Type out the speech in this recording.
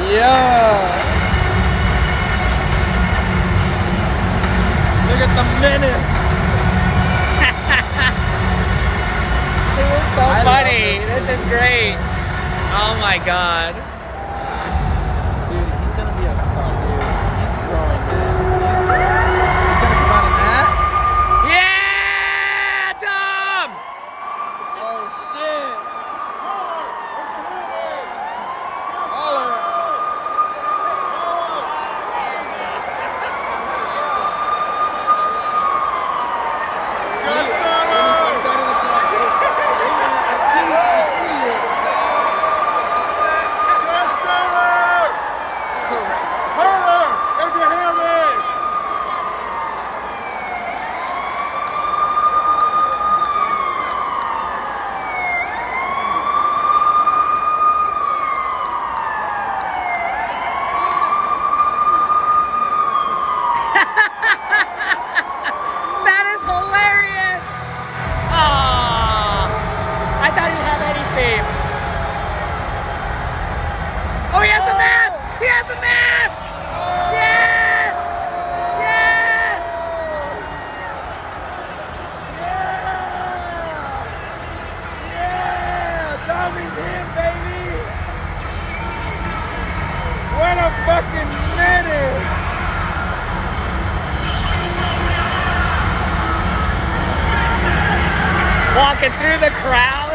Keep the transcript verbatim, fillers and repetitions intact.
Yeah. Look at the menace. This is so I funny. love this. This is great. Oh my god. Dude, he's gonna be a star, dude. He's growing, man. He's growing. He's gonna come out in that. Yeah, Tom! Oh shit. Holler. That is hilarious! Aww. I thought he had anything. Oh, he has the mask! He has the mask! Yes! Yes! Yeah! Tommy's in, baby! What a fucking menace! Walking through the crowd.